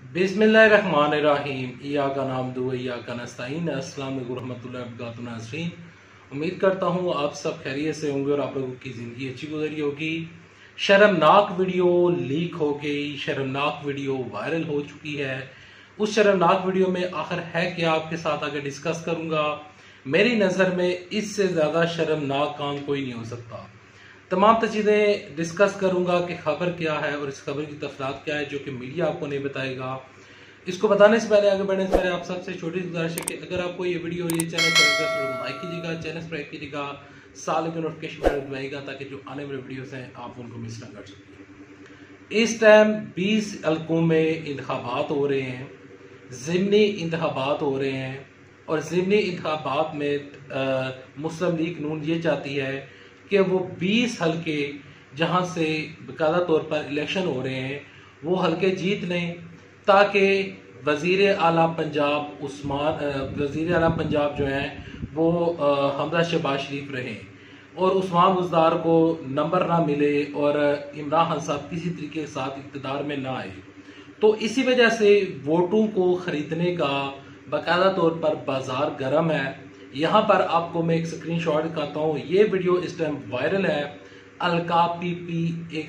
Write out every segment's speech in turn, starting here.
बिस्मिल्लाहिर्रहमानिर्रहीम इय्याका नअब्दु व इय्याका नस्तईन। अस्सलाम वालेकुम रहमतुल्लाहि व बरकातुहू नाज़रीन, उम्मीद करता हूँ आप सब खैरियत से होंगे और आप लोगों की ज़िंदगी अच्छी गुजरी होगी। शर्मनाक वीडियो लीक हो गई, शर्मनाक वीडियो वायरल हो चुकी है। उस शर्मनाक वीडियो में आखिर है क्या, आपके साथ आगे डिस्कस करूँगा। मेरी नज़र में इससे ज़्यादा शर्मनाक काम कोई नहीं हो सकता। तमाम चीज़ें डिस्कस करूंगा कि खबर क्या है और इस खबर की तफसीलात क्या है जो कि मीडिया आपको नहीं बताएगा। इसको बताने से पहले, आगे बढ़ने से पहले आप सबसे छोटी गुजारिश है कि अगर आपको ये वीडियो और ये चैनल पर लाइक कीजिएगा, चैनल सब्सक्राइब कीजिएगा, साल के नोटिफिकेशन बेल दबाइएगा ताकि जो आने वाले वीडियोस हैं आप उनको मिस ना कर सकें। इस टाइम 20 हल्कों में इंतखाबात हो रहे हैं, ज़िमनी इंतखाबात हो रहे हैं और ज़िमनी इंतखाबात में मुस्लिम लीग नून ये चाहती है कि वो 20 हल्के जहां से बाकायदा तौर पर इलेक्शन हो रहे हैं वो हल्के जीत लें ताकि वज़ीर आला पंजाब वज़ीर आला पंजाब जो हैं वो हमजा शहबाज शरीफ रहें और उस्मान बुज़दार को नंबर ना मिले और इमरान खान साहब किसी तरीके के साथ इक़्तिदार में ना आए। तो इसी वजह से वोटों को ख़रीदने का बाकायदा तौर पर बाजार गर्म है। यहाँ पर आपको मैं एक स्क्रीनशॉट दिखाता हूँ। ये वीडियो इस टाइम वायरल है। अलका PP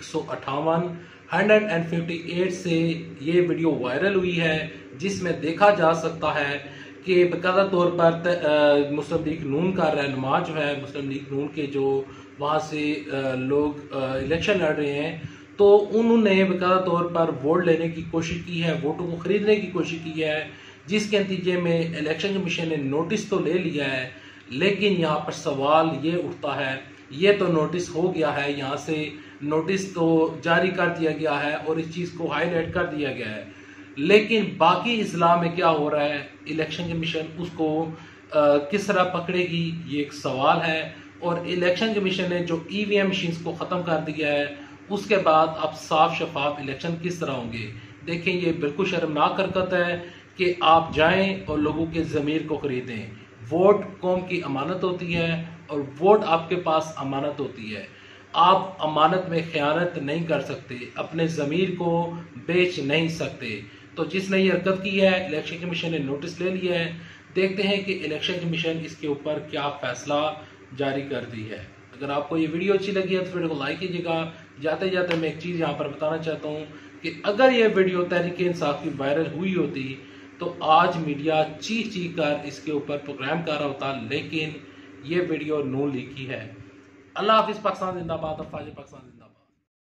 158 से ये वीडियो वायरल हुई है जिसमें देखा जा सकता है कि बाकायदा तौर पर मुस्लिम लीग नून का रहनुमा जो है, मुस्लिम लीग नून के जो वहाँ से लोग इलेक्शन लड़ रहे हैं तो उन्होंने बाकायदा तौर पर वोट लेने की कोशिश की है, वोटों को खरीदने की कोशिश की है, जिसके नतीजे में इलेक्शन कमीशन ने नोटिस तो ले लिया है। लेकिन यहाँ पर सवाल ये उठता है, ये तो नोटिस हो गया है, यहाँ से नोटिस तो जारी कर दिया गया है और इस चीज़ को हाईलाइट कर दिया गया है, लेकिन बाकी इस्लाह में क्या हो रहा है, इलेक्शन कमीशन उसको किस तरह पकड़ेगी, ये एक सवाल है। और इलेक्शन कमीशन ने जो EVM मशीन्स को ख़त्म कर दिया है उसके बाद अब साफ शफाफ इलेक्शन किस तरह होंगे। देखें, ये बिल्कुल शर्मनाक हरकत है कि आप जाएं और लोगों के ज़मीर को खरीदें। वोट कौम की अमानत होती है और वोट आपके पास अमानत होती है। आप अमानत में खयानत नहीं कर सकते, अपने ज़मीर को बेच नहीं सकते। तो जिसने ये हरकत की है, इलेक्शन कमीशन ने नोटिस ले लिया है। देखते हैं कि इलेक्शन कमीशन इसके ऊपर क्या फैसला जारी कर दी है। अगर आपको ये वीडियो अच्छी लगी है तो वीडियो को लाइक कीजिएगा। जाते जाते मैं एक चीज़ यहाँ पर बताना चाहता हूँ कि अगर ये वीडियो तहरीक इंसाफ की वायरल हुई होती तो आज मीडिया चीख चीख कर इसके ऊपर प्रोग्राम कर रहा होता, लेकिन ये वीडियो नून लीक की है। अल्लाह हाफिज़। पाकिस्तान जिंदाबाद और फाजिल पाकिस्तान।